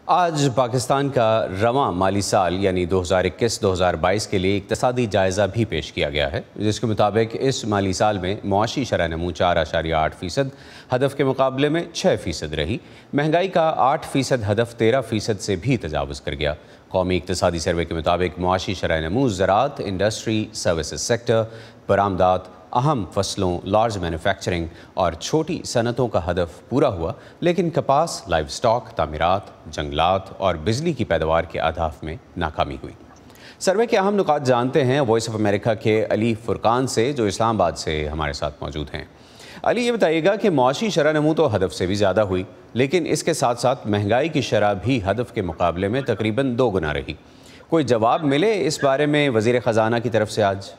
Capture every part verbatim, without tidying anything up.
آج پاکستان کا رواں مالی سال یعنی دو ہزار اکیس دو ہزار بائیس کے لیے اقتصادی جائزہ بھی پیش کیا گیا ہے، جس کے مطابق اس مالی سال میں معاشی شرح نمو چار اشاریہ آٹھ فیصد ہدف کے مقابلے میں چھ فیصد رہی۔ مہنگائی کا آٹھ فیصد ہدف تیرہ فیصد سے بھی تجاوز کر گیا۔ قومی اقتصادی سروے کے مطابق معاشی شرح نمو زراعت، انڈسٹری، سروسز سیکٹر، برآمدات، اہم فصلوں، لارج مینوفیکچرنگ اور چھوٹی صنعتوں کا ہدف پورا ہوا، لیکن کپاس، لائیو سٹاک، تعمیرات، جنگلات اور بجلی کی پیداوار کے اہداف میں ناکامی ہوئی۔ سروے کے اہم نکات جانتے ہیں وائس آف امریکہ کے علی فرقان سے، جو اسلام آباد سے ہمارے ساتھ موجود ہیں۔ علی، یہ بتائیے گا کہ معاشی شرح نمو تو ہدف سے بھی زیادہ ہوئی، لیکن اس کے ساتھ ساتھ مہنگائی کی شرح بھی ہدف کے مقابلے میں تقریباً دو گنا رہی۔ کوئی جواب ملے اس بارے میں وزیر خزانہ کی طرف سے آج؟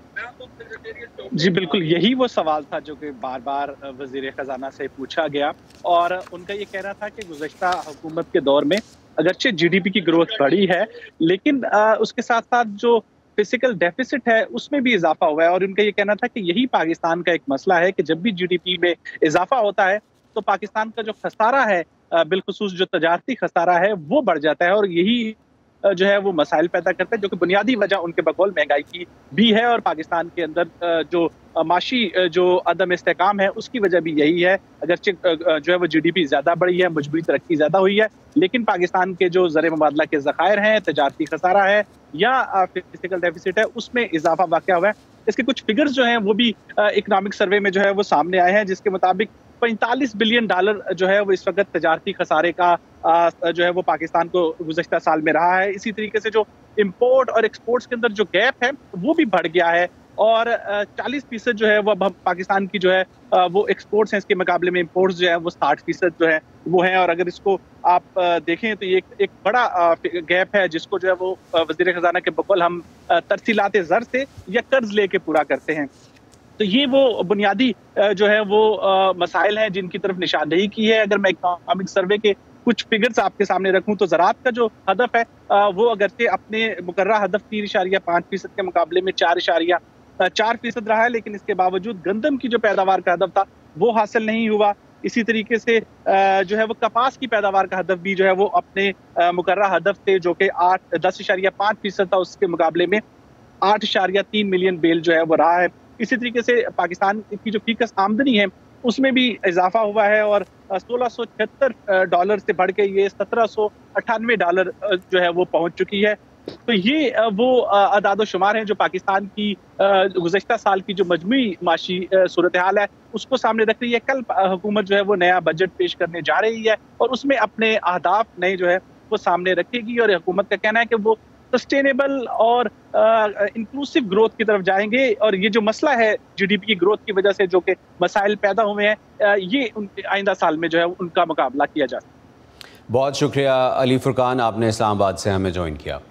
جی بالکل، یہی وہ سوال تھا جو کہ بار بار وزیر خزانہ سے پوچھا گیا، اور ان کا یہ کہنا تھا کہ گزشتہ حکومت کے دور میں اگرچہ جی ڈی پی کی گروتھ بڑھی ہے، لیکن اس کے ساتھ ساتھ جو فزیکل ڈیفیسٹ ہے اس میں بھی اضافہ ہوا ہے، اور ان کا یہ کہنا تھا کہ یہی پاکستان کا ایک مسئلہ ہے کہ جب بھی جی ڈی پی میں اضافہ ہوتا ہے تو پاکستان کا جو خسارہ ہے، بالخصوص جو تجارتی خسارہ ہے، وہ بڑھ جاتا ہے، اور یہی جو ہے وہ مسائل پیدا کرتا ہے، جو کہ بنیادی وجہ ان کے بقول مہنگائی کی بھی ہے، اور پاکستان کے اندر جو معاشی جو عدم استحکام ہے اس کی وجہ بھی یہی ہے۔ اگرچہ جو ہے وہ جی ڈی پی زیادہ بڑھی ہے، مجموعی ترقی زیادہ ہوئی ہے، لیکن پاکستان کے جو زر مبادلہ کے ذخائر ہیں، تجارتی خسارہ ہے یا فزیکل ڈیفیسٹ ہے، اس میں اضافہ واقع ہوا ہے۔ اس کے کچھ فگرز جو ہیں وہ بھی اکنامک سروے میں جو ہے وہ سامنے آئے ہیں، جس کے مطابق پینتالیس بلین ڈالر جو ہے وہ اس وقت تجارتی خسارے کا جو ہے وہ پاکستان کو گزشتہ سال میں رہا ہے۔ اسی طریقے سے جو امپورٹ اور ایکسپورٹس کے اندر جو گیپ ہے وہ بھی بڑھ گیا ہے، اور چالیس فیصد جو ہے وہ پاکستان کی جو ہے وہ ایکسپورٹس ہیں، اس کے مقابلے میں امپورٹس جو ہے وہ ساٹھ فیصد جو ہے وہ ہیں، اور اگر اس کو آپ دیکھیں تو یہ ایک بڑا گیپ ہے جس کو جو ہے وہ وزیر خزانہ کے بقول ہم ترسیلات زر سے یا قرض لے کے پورا کرتے ہیں۔ تو یہ وہ بنیادی جو ہے وہ مسائل ہیں جن کی طرف نشاندہی کی ہے۔ اگر میں اکنامک سروے کے کچھ فگرز آپ کے سامنے رکھوں تو زراعت کا جو ہدف ہے وہ اگرچہ اپنے مقررہ ہدف تین اشاریہ پانچ فیصد کے مقابلے میں چار اشاریہ چار فیصد رہا ہے، لیکن اس کے باوجود گندم کی جو پیداوار کا ہدف تھا وہ حاصل نہیں ہوا۔ اسی طریقے سے جو ہے وہ کپاس کی پیداوار کا ہدف بھی جو ہے وہ اپنے مقررہ ہدف سے جو کہ آٹھ دس اشاریہ پانچ فیصد تھا، اس کے مقابلے میں آٹھ اشاریہ تین ملین بیل جو ہے وہ رہا ہے۔ اسی طریقے سے پاکستان کی جو فیکس آمدنی ہے اس میں بھی اضافہ ہوا ہے، اور سولہ سو چھہتر ڈالر سے بڑھ کے یہ سترہ سو اٹھانوے ڈالر جو ہے وہ پہنچ چکی ہے۔ تو یہ وہ اعداد و شمار ہیں جو پاکستان کی گزشتہ سال کی جو مجموعی معاشی صورتحال ہے اس کو سامنے رکھ رہی ہے۔ کل حکومت جو ہے وہ نیا بجٹ پیش کرنے جا رہی ہے، اور اس میں اپنے اہداف نئے جو ہے وہ سامنے رکھے گی، اور حکومت کا کہنا ہے کہ وہ سسٹینیبل اور انکلوسیو گروتھ کی طرف جائیں گے، اور یہ جو مسئلہ ہے جی ڈی پی کی گروتھ کی وجہ سے جو کہ مسائل پیدا ہوئے ہیں، یہ ان آئندہ سال میں جو ہے ان کا مقابلہ کیا جا سکتا ہے۔ بہت شکریہ علی فرقان، آپ نے اسلام آباد سے ہمیں جوائن کیا۔